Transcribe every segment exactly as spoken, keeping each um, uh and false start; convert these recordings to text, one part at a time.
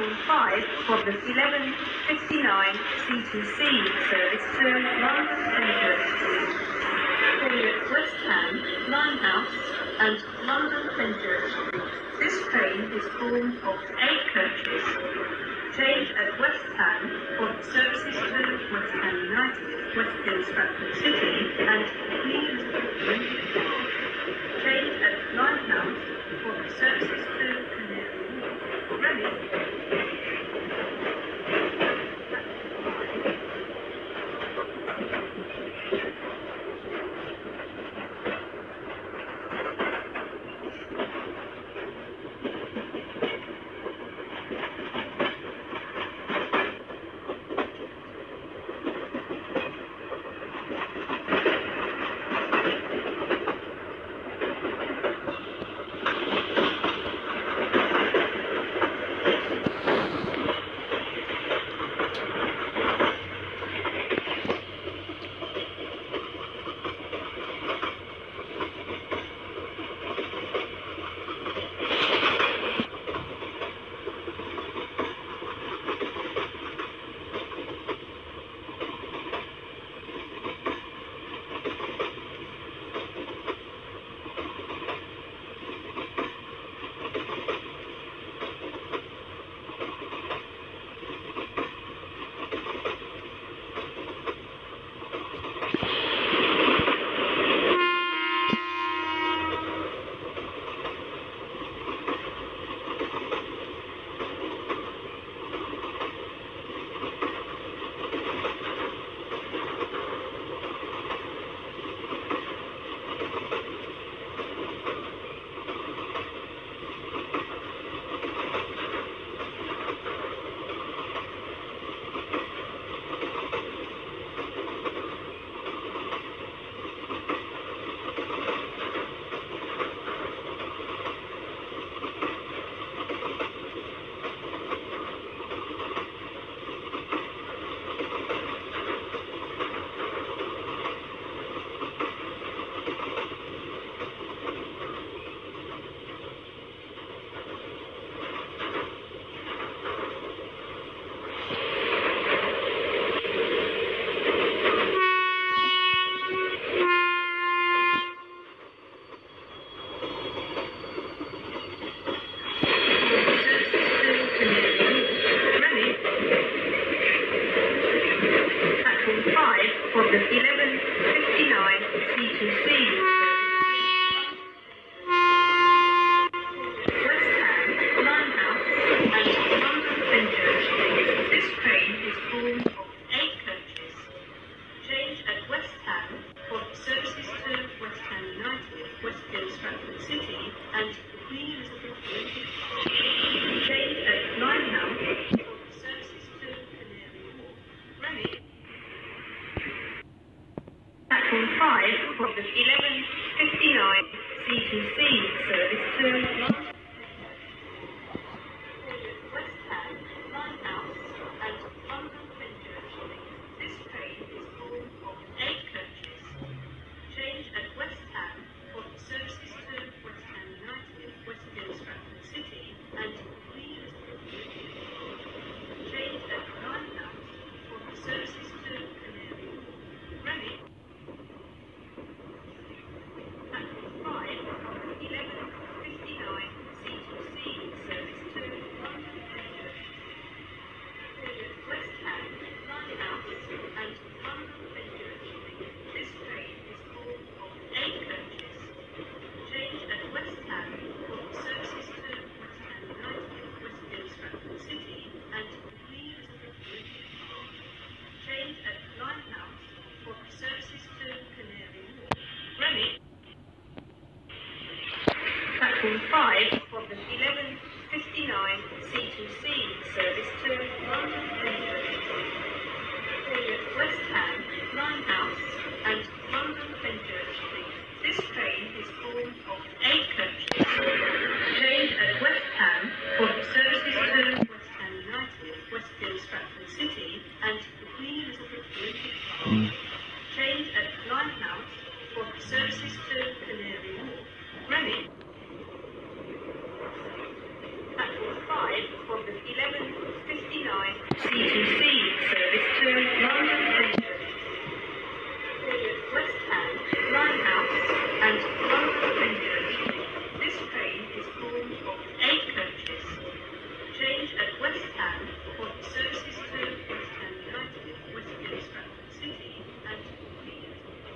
Platform five, problem eleven fifty-nine C two C, service to London Fenchurch Street. For West Ham, Limehouse and London Fenchurch Street. This train is formed of eight coaches. Change at West Ham for services to West Ham United, Westfield Stratford City and Queen Elizabeth. Change at Limehouse for services to Canary Wharf. Ready? Westfield Stratford City and Queen Elizabeth. Change at Limehouse for services to Canary Wharf. Ready? Platform five, problem eleven fifty-nine C two C, service to London. West Ham, Limehouse and London Fenchurch Street. This train is formed of eight coaches. Change at West Ham for services to West Ham United, Westfield Stratford City and Queen Elizabeth. Change at Limehouse for services to Canary Wharf. Ready? Platform five, eleven fifty-nine C two C, service to London Fenchurch. West Ham, Limehouse and London Fenchurch Street. This train is formed of eight coaches. Change at West Ham for services to West Ham United, Westfield Stratford City and Queen Elizabeth. Change at Limehouse for services to Canary Wharf. Ready? Platform five, problem eleven fifty-nine C two C, service to London Fenchurch. West Ham, Limehouse and London Fenchurch Street. This train is formed of eight coaches. Change at West Ham for services to West Ham United, Westfield Stratford City and Queen Elizabeth. Change at Limehouse for services to Canary Wharf. Ready? Platform five, problem eleven eleven fifty-nine C two C service to London Central. West Ham, Limehouse and London Central. This train is formed of eight coaches. Change at West Ham for services to West Ham United, Western Stratford City and Queen.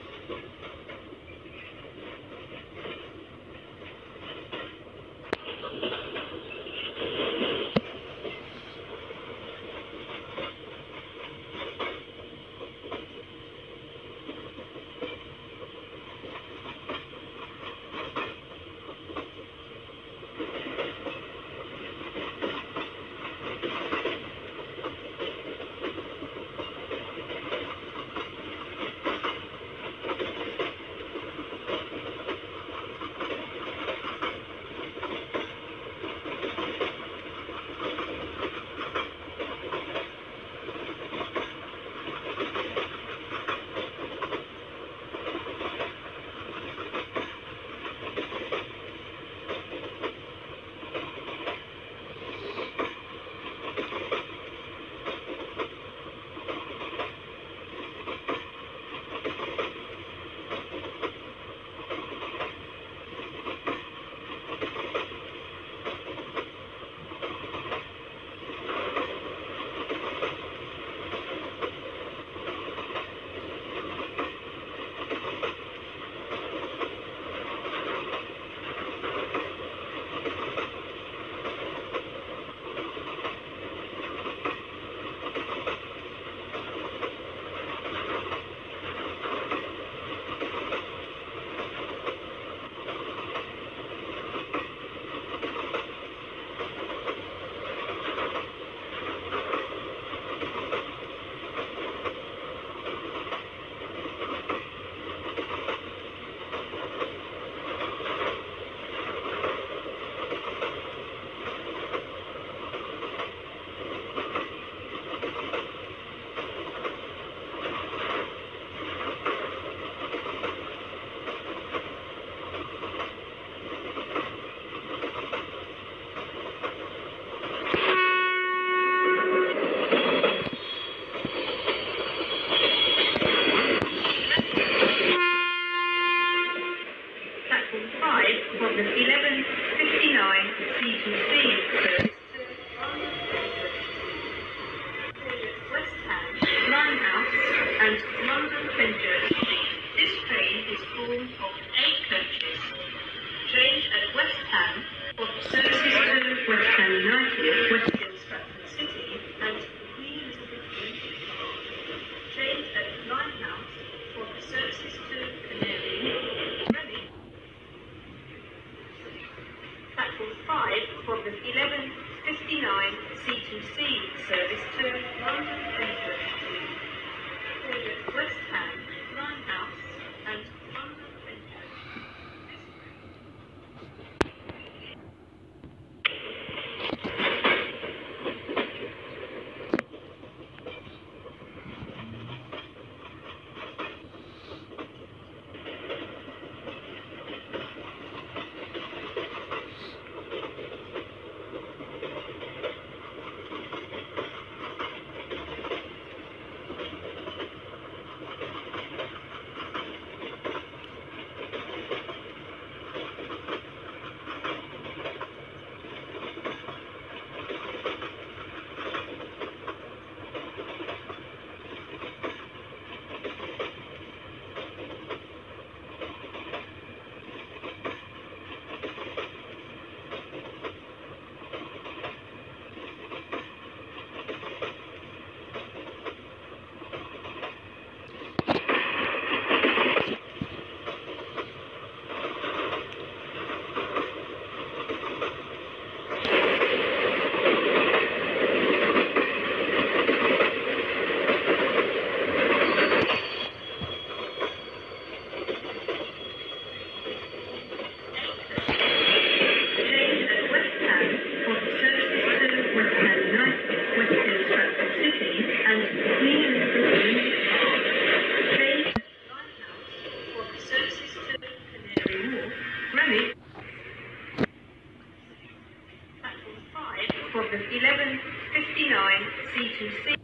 eleven fifty-nine C two C service to West Ham, Limehouse and London Central. This train is formed of eight coaches. Change at West Ham for services to West Ham United, Western Stratford City and Queen Elizabeth. Change at Limehouse for services to Canary Wharf. Platform five from the eleven fifty-nine C two C service to London Central. West Ham, Limehouse and London Central. Platform five for the eleven fifty-nine C two C.